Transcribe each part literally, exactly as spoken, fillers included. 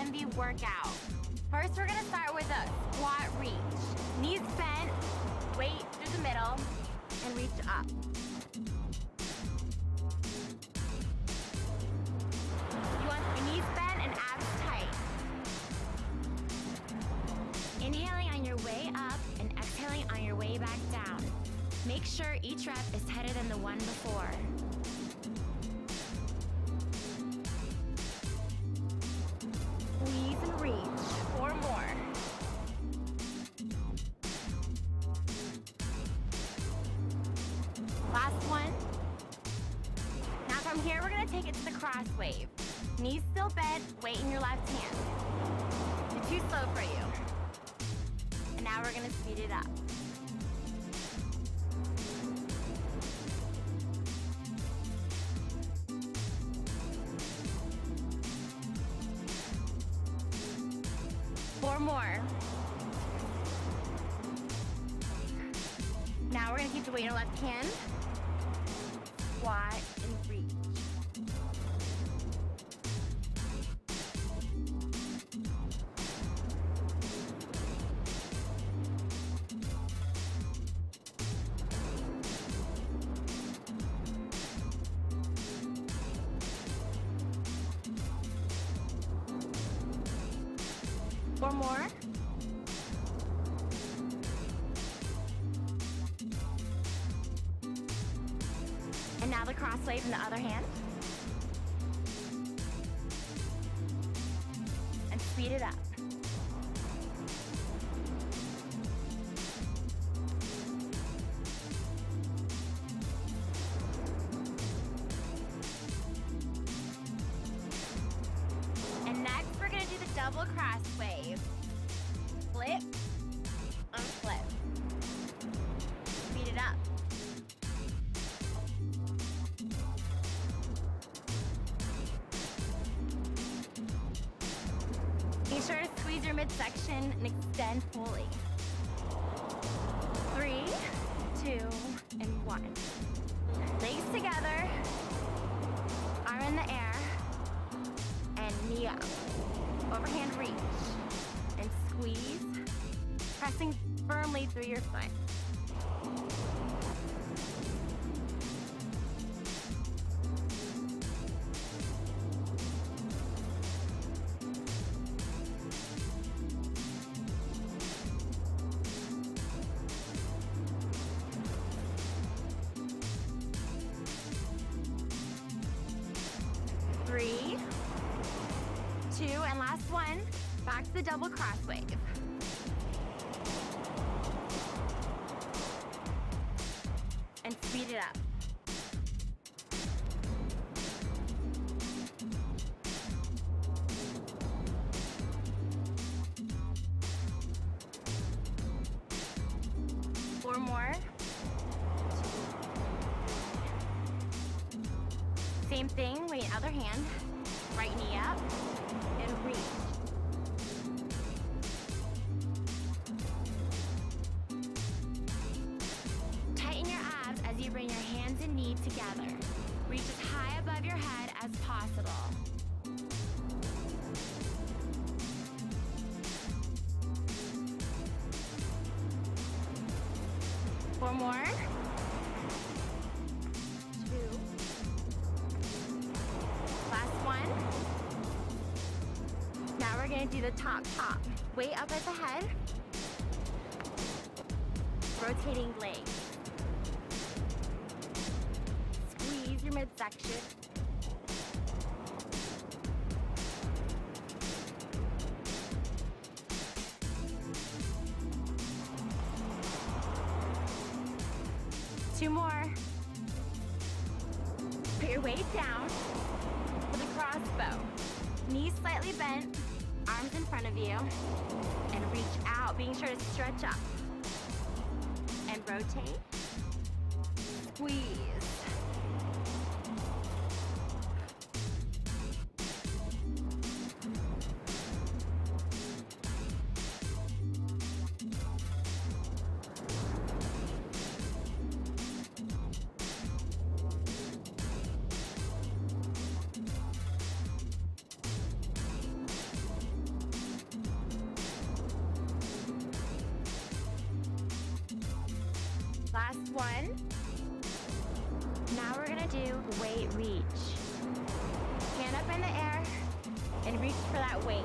heavy workout. First, we're gonna start with a squat reach. Knees bent, weight through the middle, and reach up. You want your knees bent and abs tight. Inhaling on your way up and exhaling on your way back down. Make sure each rep is tighter than the one before. Squeeze and reach. Four more. Last one. Now from here, we're gonna take it to the cross wave. Knees still bent, weight in your left hand. It's too slow for you. And now we're gonna speed it up. Four more. Now we're gonna keep the weight in our left hand. Squat and reach. Four more. And now the cross wave in the other hand. And speed it up. And next we're gonna do the double cross wave. Flip, unflip. Speed it up. Be sure to squeeze your midsection and extend fully. Three, two, and one. Legs together, arm in the air, and knee up. Overhand reach, and squeeze, pressing firmly through your foot. Three, two, and last one. Back to the double cross wave. And speed it up. Four more. Same thing, weight other hand. Right knee up and reach. As you bring your hands and knee together. Reach as high above your head as possible. Four more. Two. Last one. Now we're gonna do the top, top. Weight up at the head. Rotating legs. Your midsection. Two more. Put your weight down for the crossbow. Knees slightly bent, arms in front of you, and reach out, being sure to stretch up. And rotate. Squeeze. one. Now we're gonna do weight reach. Hand up in the air and reach for that weight.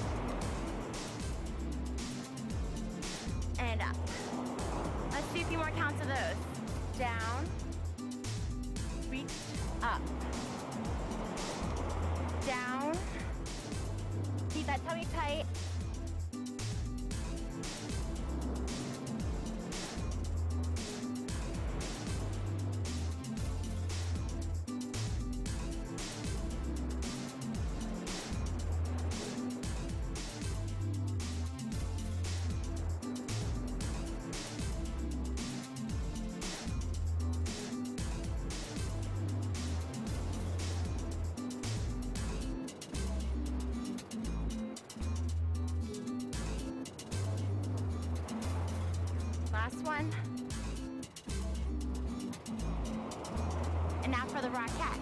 And up. Let's do a few more counts of those. Down, reach, up. Down, keep that tummy tight. Last one. And now for the rocket.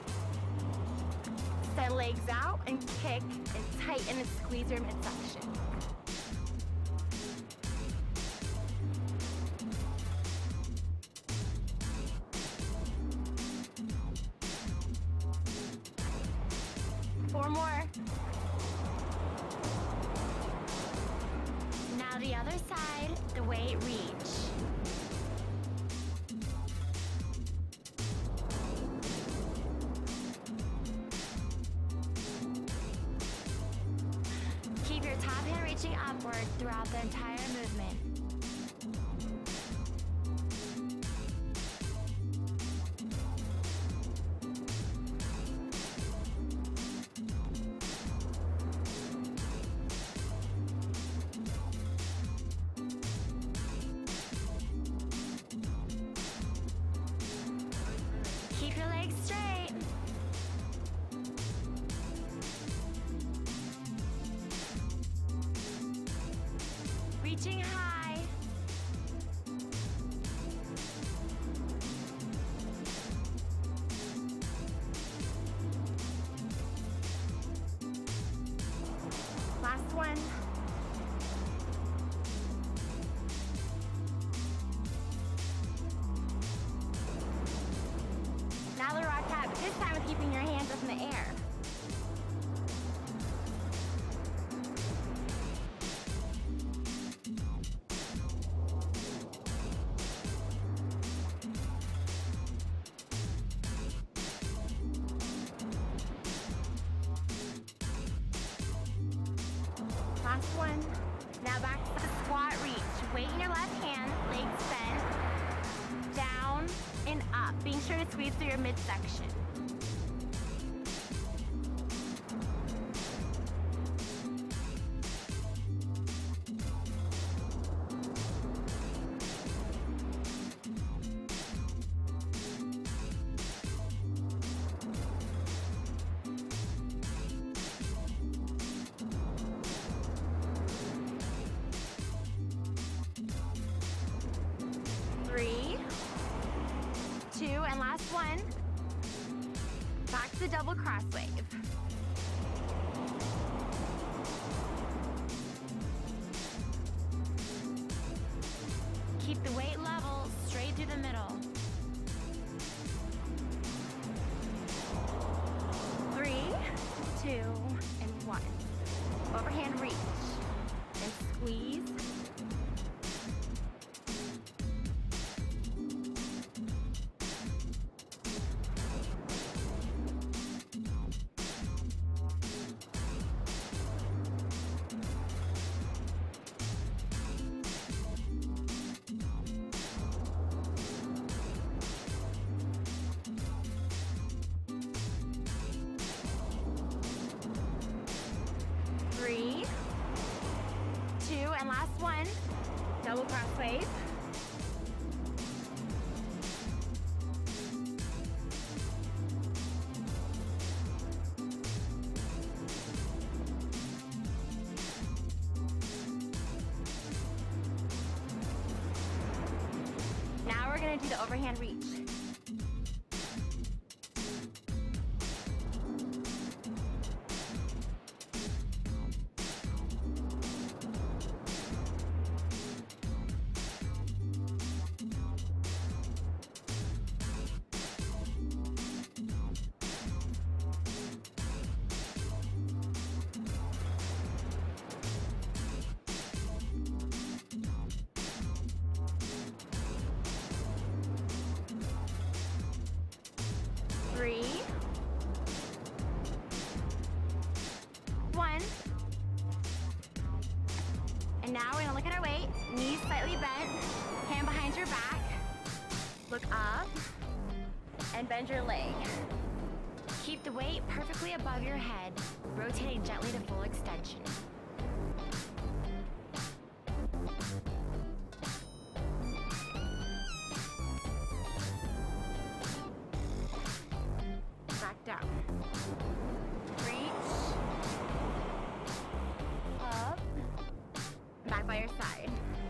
Send legs out and kick and tighten and squeeze your midsection. Four more. Now the other side, the weight reach. Keep your top hand reaching upward throughout the entire movement. Keep your legs straight. Reaching high. Last one. Now the rock tap, this time with keeping your hands up in the air. Last one. Now back to the squat reach. Weight in your left hand, legs bent, down and up. Being sure to squeeze through your midsection. Three, two, and last one. Back to the double cross wave. Keep the weight level straight through the middle. Three, two, and one. Overhand reach and squeeze. Three, two, and last one. Double cross wave. Now we're gonna do the overhand reach. slightly bent, hand behind your back, look up, and bend your leg. Keep the weight perfectly above your head, rotating gently to full extension. Back down. Reach. Up. Back by your side.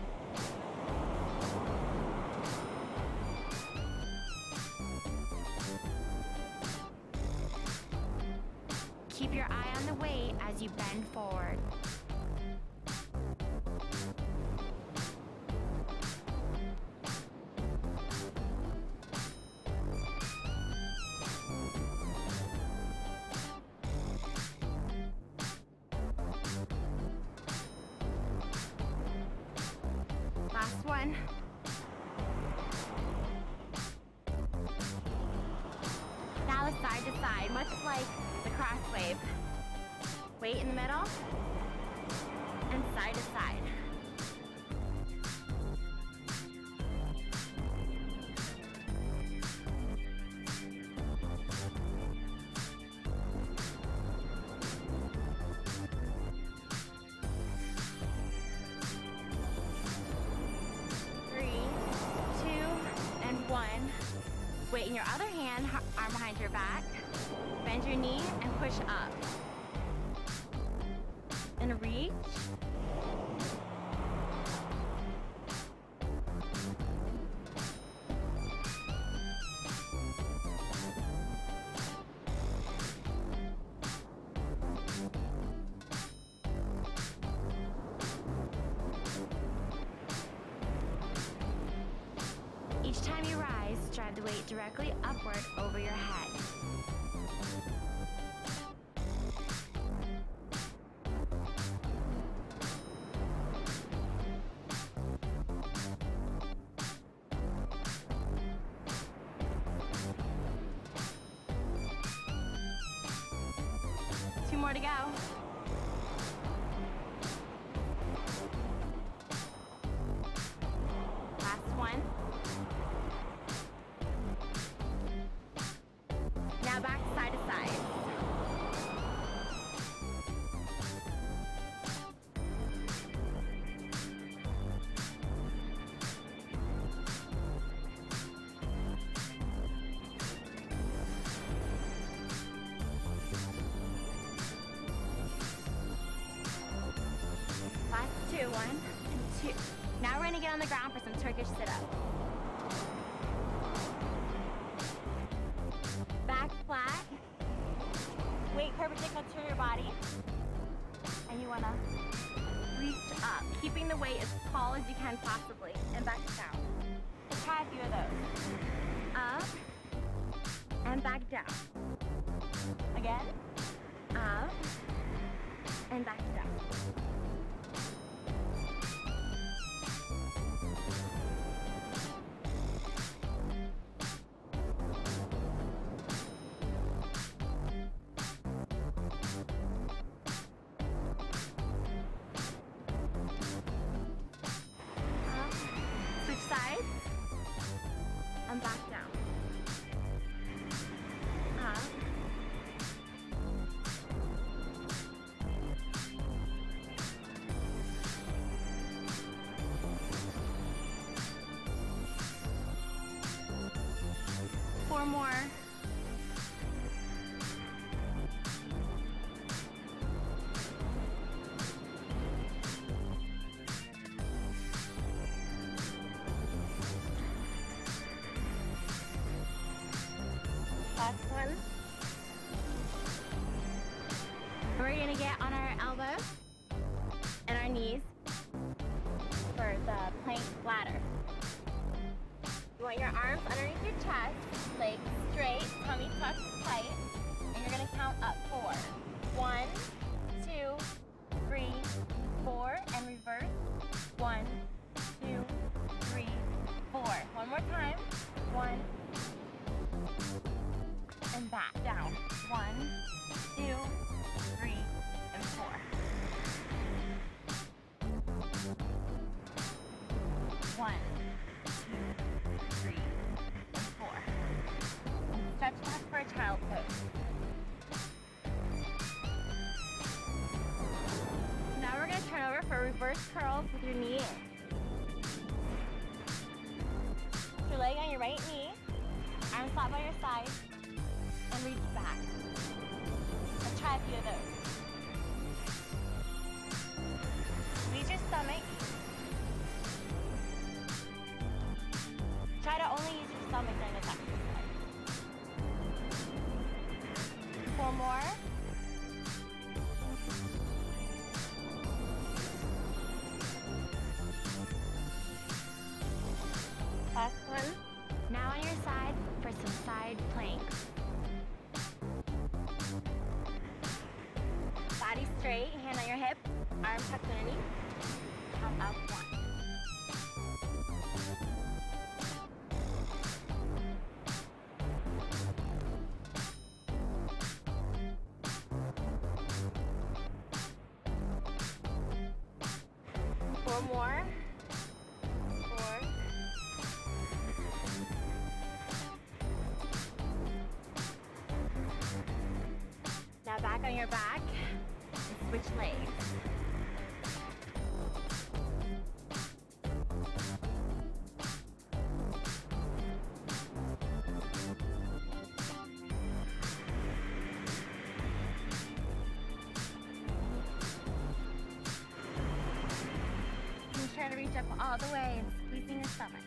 Keep your eye on the weight as you bend forward. Last one. Now side to side, much like the cross wave. Weight in the middle, and side to side. Three, two, and one. Weight in your other hand, arm behind your back. Bend your knee and push up. And reach. Each time you rise, drive the weight directly upward over your head. Two more to go. Last one. Now back side to side. Last two, one and two. Now we're gonna get on the ground for some Turkish sit-ups. Back flat, weight perpendicular to your body, and you wanna reach up, keeping the weight as tall as you can possibly, and back down. Let's try a few of those. Up, and back down. Again, up, and back down. Sides and back down. Up. Four more. Last one. We're gonna get on our elbows and our knees for the plank ladder. You want your arms underneath your chest, legs straight, tummy tucked tight, and you're gonna count up four. One, two, three, four, and reverse. One, two, three, four. One more time. One, and back down. One, two, three, and four. with your knee in. Put your leg on your right knee, arms flat by your side, and reach back. Let's try a few of those. Squeeze your stomach. Try to only use your stomach during this exercise. Four more. Last one. Now on your side for some side planks. Body straight, hand on your hip, arm tucked underneath. Count up one. Four more. Four. Now back on your back and switch legs. Try to reach up all the way and squeezing your stomach.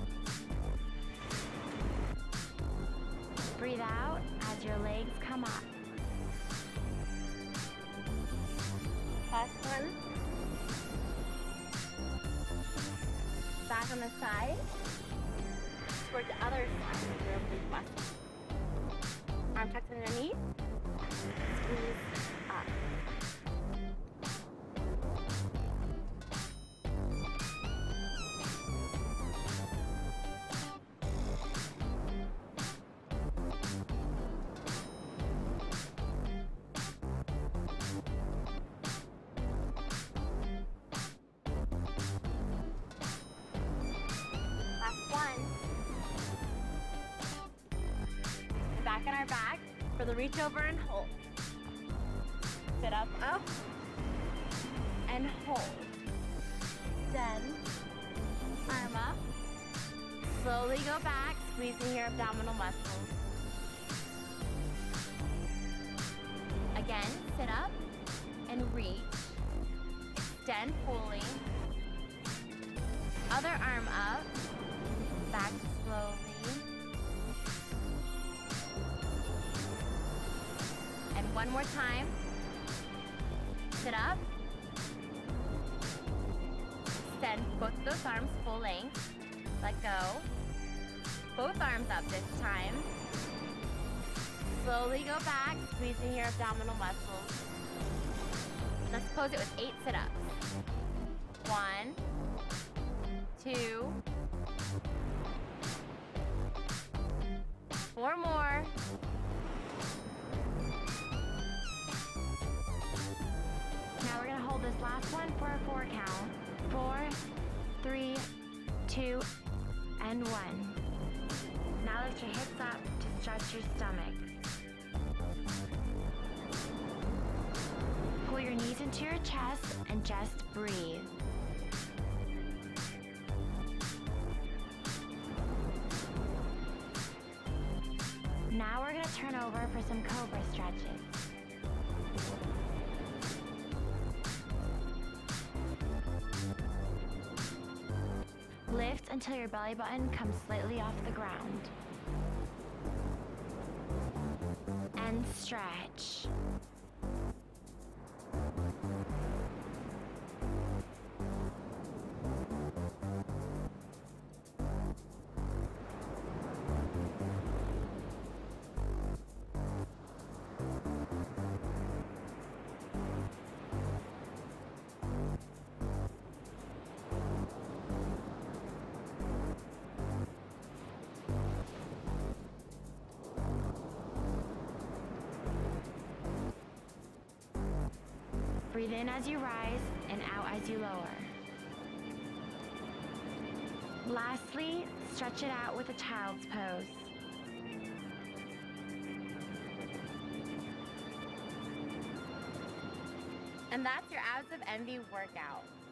Breathe out as your legs come up. Last one. Back on the side. Toward the other side with your oblique muscles. Arm tucked underneath. Squeeze up. Back on our back for the reach over and hold. Sit up, up, and hold. Then, arm up. Slowly go back, squeezing your abdominal muscles. Again, sit up and reach. Extend fully. Other arm up. Back slowly. And one more time. Sit up. Extend both those arms full length. Let go. Both arms up this time. Slowly go back, squeezing your abdominal muscles. Now suppose it was eight sit-ups. One, two, four more. Now we're gonna hold this last one for a four count. Four, three, two, and one. Now lift your hips up to stretch your stomach. Pull your knees into your chest and just breathe. Now we're gonna turn over for some cobra stretches. Lift until your belly button comes slightly off the ground. And stretch. Breathe in as you rise and out as you lower. Lastly, stretch it out with a child's pose. And that's your Abs of Envy workout.